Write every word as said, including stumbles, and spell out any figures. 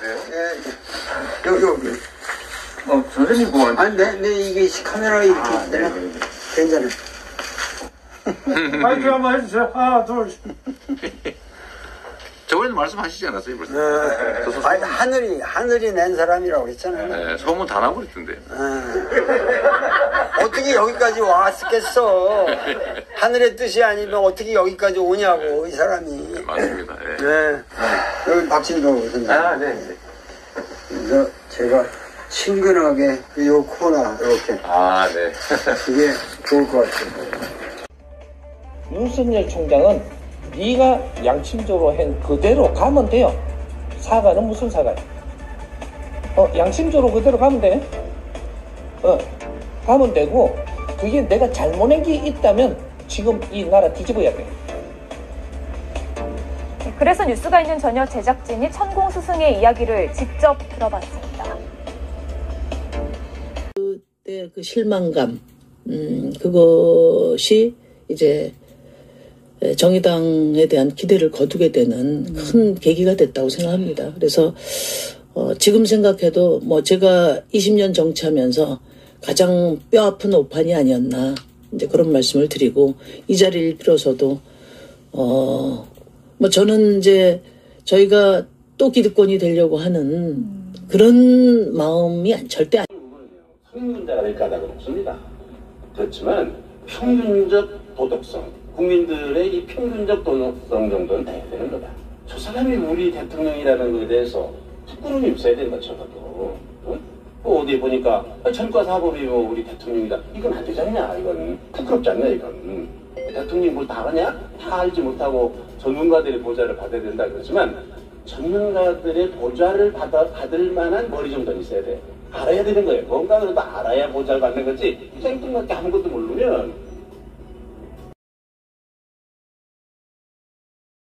같은데요? 예, 여기, 여기. 어, 선생님 뭐 하는데? 아니, 내, 내 이게 카메라가 이렇게 아, 있잖아. 네, 네, 네. 괜찮아. 마이크 한번 해주세요. 하나, 둘. 저번에도 말씀하시지 않았어요, 벌써? 어, 저 아니, 하늘이, 하늘이 낸 사람이라고 했잖아요. 네, 소문 다 나버렸던데. 어. 어떻게 여기까지 왔겠어. 하늘의 뜻이 아니면 어떻게 여기까지 오냐고, 이 사람이. 네, 맞습니다. 예. 네. 여기 박진도 선생님. 아, 네, 네. 그래서 제가 친근하게 요 코너 이렇게. 아, 네. 그게 좋을 것 같아요. 윤석열 총장은 네가 양심적으로 한 그대로 가면 돼요. 사과는 무슨 사과야? 어, 양심적으로 그대로 가면 돼. 어, 가면 되고, 그게 내가 잘못한 게 있다면 지금 이 나라 뒤집어야 돼. 그래서 뉴스가 있는 저녁 제작진이 천공 스승의 이야기를 직접 들어봤습니다. 그때 그 실망감, 음, 그것이 이제 정의당에 대한 기대를 거두게 되는 큰 계기가 됐다고 생각합니다. 그래서 어, 지금 생각해도 뭐 제가 이십 년 정치하면서 가장 뼈아픈 오판이 아니었나 이제 그런 말씀을 드리고, 이 자리를 빌어서도 어, 뭐 저는 이제 저희가 또 기득권이 되려고 하는 그런 마음이 절대 아니. 성인문제가 될 까닭은 없습니다. 그렇지만 평균적 도덕성, 국민들의 이 평균적 도덕성 정도는 돼야 되는 거다. 저 사람이 우리 대통령이라는 것에 대해서 부끄러움이 없어야 된다 쳐도. 어? 뭐 어디 보니까 전과 사범이 뭐 우리 대통령이다. 이건 안 되지 않냐. 이건 부끄럽지 않냐. 이건 대통령이 뭘 다 하냐? 다 알지 못하고 전문가들의 보좌를 받아야 된다 그러지만, 전문가들의 보좌를 받아, 받을 만한 머리 정도는 있어야 돼. 알아야 되는 거예요. 뭔가 그래도 알아야 보좌를 받는 거지 생뚱맞게 아무것도 모르면